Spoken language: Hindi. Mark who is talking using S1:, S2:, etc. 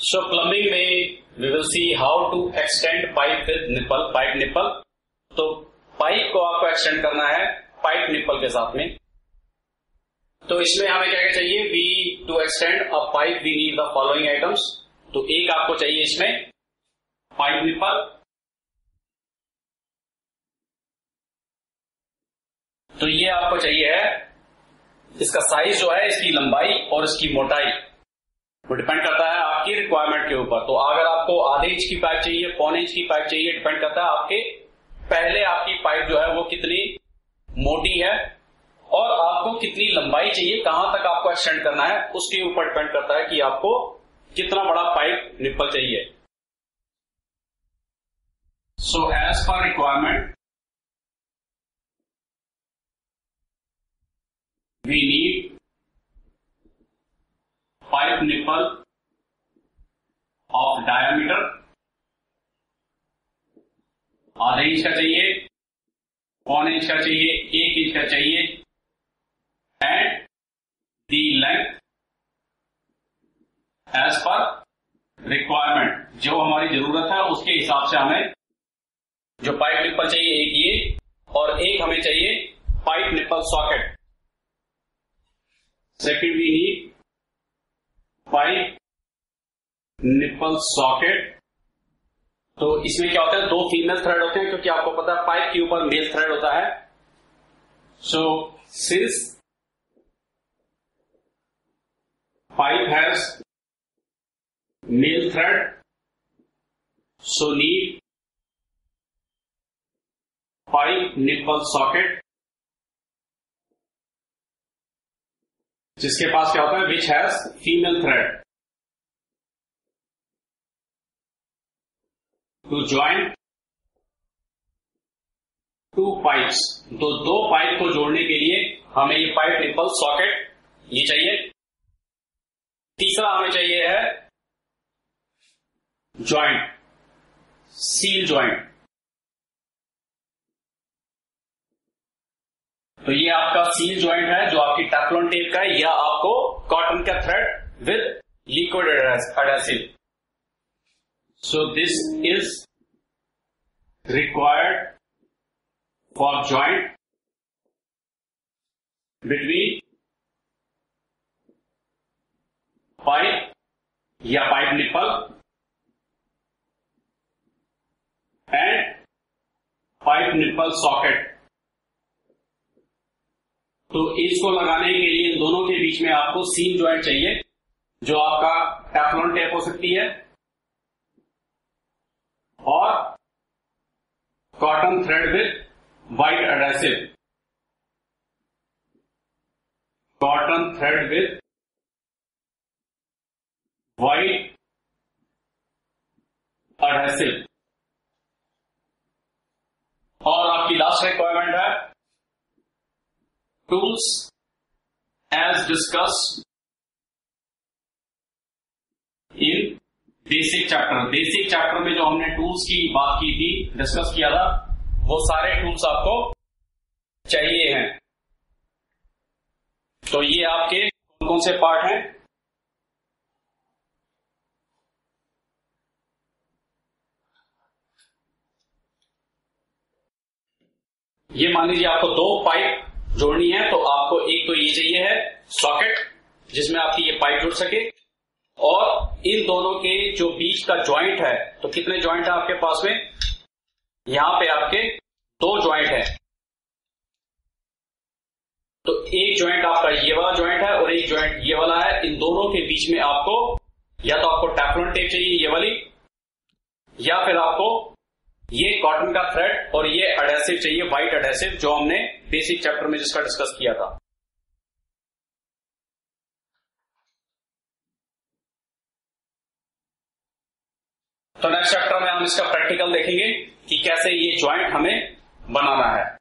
S1: So plumbing में we will see how to extend pipe with nipple, pipe nipple. तो पाइप को आपको एक्सटेंड करना है पाइप निप्पल के साथ में। तो इसमें हमें क्या क्या चाहिए? We to extend a pipe we need the following items. तो एक आपको चाहिए इसमें पाइप निप्पल। तो ये आपको चाहिए है, इसका साइज जो है, इसकी लंबाई और इसकी मोटाई वो डिपेंड करता है आपकी रिक्वायरमेंट के ऊपर। तो अगर आपको आधे इंच की पाइप चाहिए, पौने इंच की पाइप चाहिए, डिपेंड करता है आपके पहले आपकी पाइप जो है वो कितनी मोटी है और आपको कितनी लंबाई चाहिए, कहां तक आपको एक्सटेंड करना है, उसके ऊपर डिपेंड करता है कि आपको कितना बड़ा पाइप निप्पल चाहिए। So as per requirement we need pipe nipple of diameter, आधे इंच का चाहिए, पौने इंच का चाहिए, 1 इंच का चाहिए, and the length as per requirement, जो हमारी जरूरत है उसके हिसाब से हमें जो पाइप निप्पल चाहिए, एक ये और एक हमें चाहिए pipe nipple socket. Second we need pipe nipple socket. तो इसमें क्या होता है, 2 फीमेल थ्रेड होते हैं, क्योंकि आपको पता है पाइप के ऊपर मेल थ्रेड होता है। So since pipe has male thread, so need pipe nipple socket, जिसके पास क्या होता है, which has female thread. To join 2 pipes, तो 2 पाइप को जोड़ने के लिए हमें ये पाइप निप्पल सॉकेट ये चाहिए। तीसरा हमें चाहिए है ज्वाइंट, सील ज्वाइंट। तो ये आपका सील ज्वाइंट है जो आपकी टेफ्लॉन टेप का है, या आपको कॉटन का thread with liquid adhesive. So this is required for joint between pipe या pipe nipple and pipe nipple socket। तो इसको लगाने के लिए इन दोनों के बीच में आपको सीम ज्वाइंट चाहिए, जो आपका टेफ्लॉन टेप हो सकती है और cotton thread with white adhesive, cotton thread with white adhesive. और आपकी लास्ट रिक्वायरमेंट है tools as discussed in basic chapter. Basic chapter में जो हमने टूल्स की बात की थी, डिस्कस किया था, वो सारे टूल्स आपको चाहिए हैं। तो ये आपके कौन कौन से पार्ट हैं? ये मान लीजिए आपको 2 पाइप जोड़नी है, तो आपको एक तो ये चाहिए है सॉकेट, जिसमें आपकी ये पाइप जुड़ सके, और इन दोनों के जो बीच का ज्वाइंट है, तो कितने ज्वाइंट है आपके पास में? यहां पे आपके 2 ज्वाइंट है। तो एक ज्वाइंट आपका ये वाला ज्वाइंट है और एक ज्वाइंट ये वाला है। इन दोनों के बीच में आपको या तो आपको टेफ्लॉन टेप चाहिए ये वाली, या फिर आपको ये कॉटन का थ्रेड और ये एडहेसिव चाहिए, व्हाइट एडहेसिव, जो हमने बेसिक चैप्टर में जिसका डिस्कस किया था। तो नेक्स्ट चैप्टर में हम इसका प्रैक्टिकल देखेंगे कि कैसे ये ज्वाइंट हमें बनाना है।